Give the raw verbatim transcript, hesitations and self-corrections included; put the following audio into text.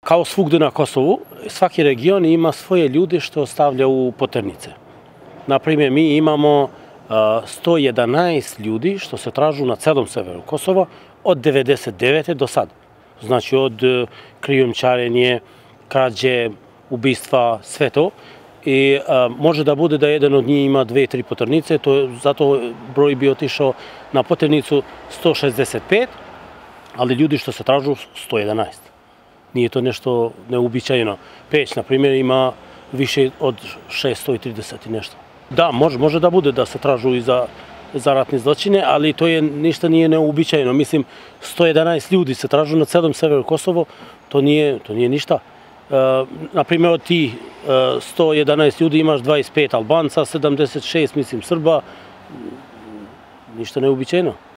kao svugde na Kosovu, svaki region ima svoje ljude što stavlja u poternice. Naprimjer, mi imamo sto jedanaest ljudi što se tražu na celom severu Kosova od devedeset devete do sad. Znači od krijumčarenja, krađe, ubistva, sve to. I a, može da bude da jedan od njih ima dve, tri poternice, to je, zato broj bi otišao na poternicu sto šezdeset pet, ali ljudi što se tražu sto jedanaest. Nije to nešto neuobičajeno. Peć, na primjer, ima više od šeststo trideset i nešto. Da, može, može da bude da se tražu i za, za ratne zločine, ali to je ništa nije neuobičajeno. Mislim, sto jedanaest ljudi se tražu na celom severu Kosovo, to nije, to nije ništa. Uh, na primjer, od tih uh, sto jedanaest ljudi imaš dvadeset pet Albanca, sedamdeset šest, mislim, Srba, ništa neuobičajeno.